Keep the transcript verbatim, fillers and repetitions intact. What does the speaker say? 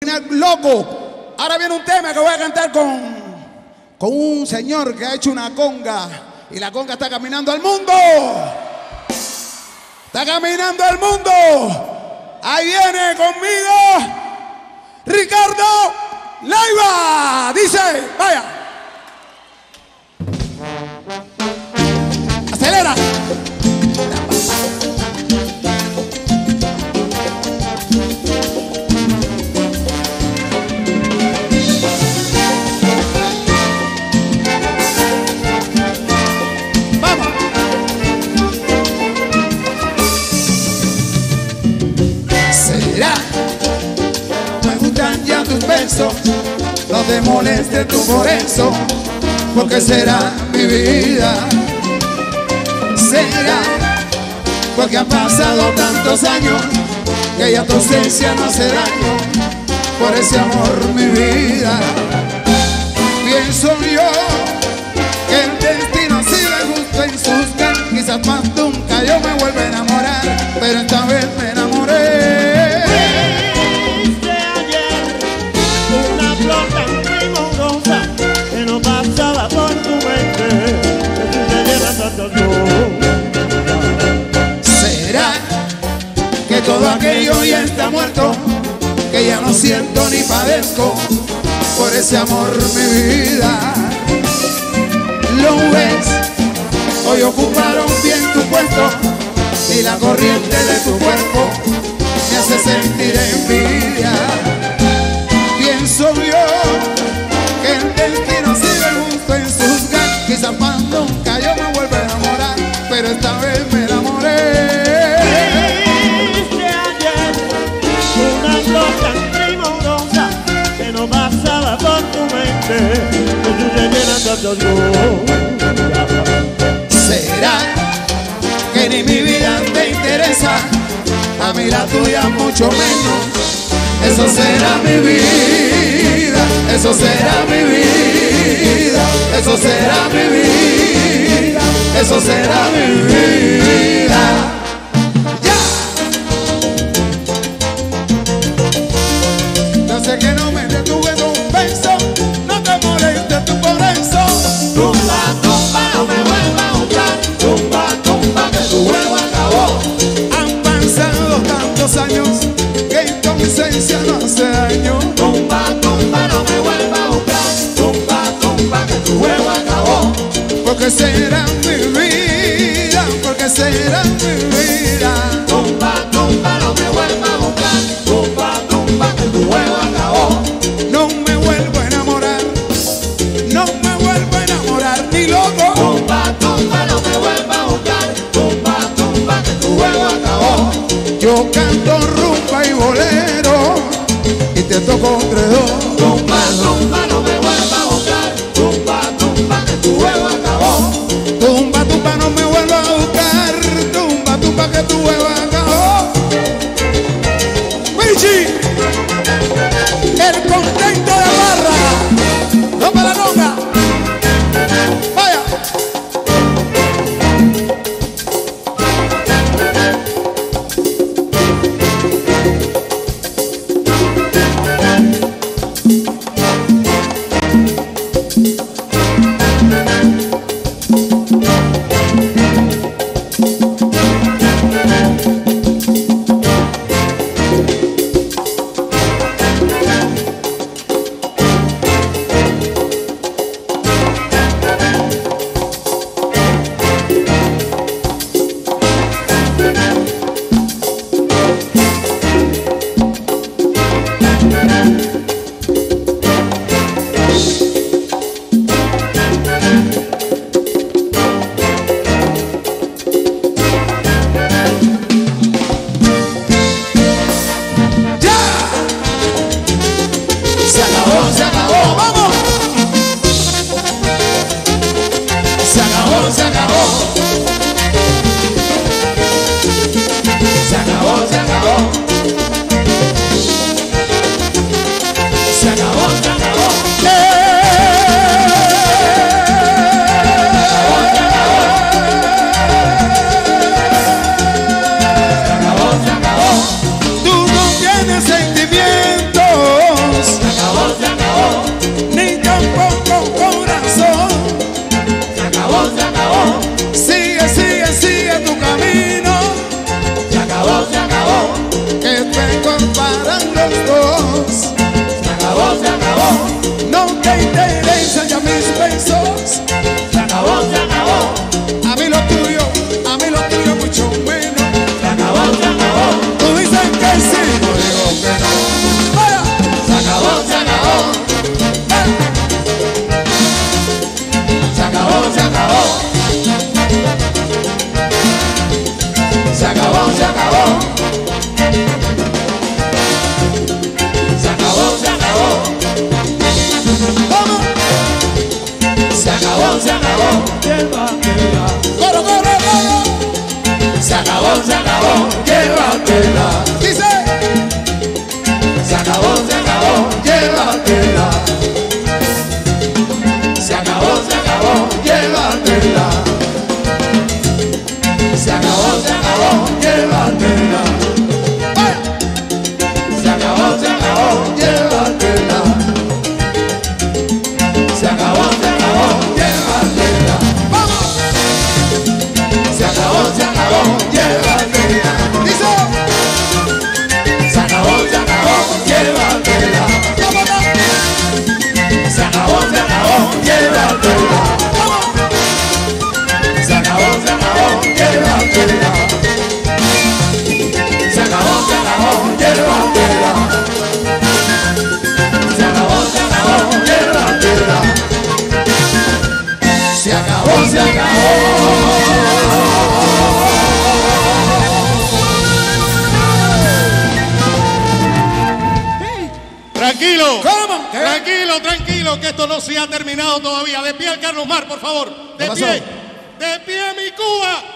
Loco. Ahora viene un tema que voy a cantar con, con un señor que ha hecho una conga. Y la conga está caminando al mundo. Está caminando al mundo. Ahí viene conmigo Ricardo Leiva. Dice, vaya. Acelera. No te molestes tú por eso, porque será mi vida. Será porque han pasado tantos años que ya tu ausencia no hace daño. Por ese amor mi vida. Pienso yo que el destino sigue justo en sus caras. Quizás más nunca yo me vuelva a enamorar, pero esta vez me enamoré. ¿Será que todo aquello ya está muerto? Que ya no siento ni padezco por ese amor mi vida. ¿Lo ves? Hoy ocuparon bien tu puesto y la corriente de tu cuerpo me hace sentir envidia. Pienso yo que el destino sigue justo en sus ganas. Quizás más nunca yo me vuelva a enamorar, pero esta vez me enamoré. Viste ayer una flor tan primorosa que no pasaba por tu mente, que tú te llenas de orgullo. ¿Será que ni mi vida te interesa? A mí la tuya mucho menos. Eso será mi vida, eso será mi vida, eso será mi vida, eso será mi vida. ¡Ya! Yo sé que no me detuve en un beso, no te molestes tú por eso. Tumba, tumba, no me vuelva a buscar. Tumba, tumba, que tu juego acabó. Han pasado tantos años que tu ausencia no hace daño. Tumba, tumba, no me vuelva a buscar. Tumba, tumba, que tu juego acabó. Porque será mi vida, porque será mi vida. Tumba, tumba, no me vuelva a buscar. Tumba, tumba, que tu juego acabó. No me vuelvo a enamorar, no me vuelvo a enamorar ni loco. Tumba, tumba, no me vuelva a buscar. Tumba, tumba, que tu juego acabó. Yo canto rumba y bolero y te toco entre dos. Tumba, tumba, no me vuelva a buscar. Tumba, tumba, que tu juego acabó. Tumba, tumba, no me vuelva a buscar. Tumba, tumba, que tu juego acabó. Michi, el contento de barra. No para la longa. Vaya. Tú no tienes sentimiento. besos. Se acabó, se acabó. No te interesan ya mis besos. Se acabó, se acabó. A mí lo tuyo, a mí lo tuyo mucho menos. Se acabó, se acabó. Tú dices que sí, yo digo que no. Vaya. Se acabó, se acabó. Se acabó, se acabó. Se acabó, se acabó. Se acabó, se acabó. ¿Cómo? Se acabó, se acabó. Llévatela. Coro, coro, coro. Se acabó, se acabó. Llévatela. Dice. Se acabó, se acabó. Llévatela. Se acabó, se acabó. Llévatela. Se acabó, se acabó. Llévatela. Vaya. Se acabó, se acabó. Llévatela. Se acabó, se acabó. Llévatela. Vamos. Se acabó, se acabó. Llévatela. Dice. Se acabó, se acabó. Llévatela. ¿Cómo no? Se acabó, se acabó. Llévatela. Se acabó, se acabó. Llévatela. Se acabó, se acabó. Llévatela. Se acabó, se acabó. Llévatela. Se acabó, se acabó. Tranquilo. ¿Cómo? ¿Qué? Tranquilo, tranquilo, que esto no se ha terminado todavía. De pie al Carlos Mar, por favor. De ¿Qué pasó? pie. De pie, mi Cuba.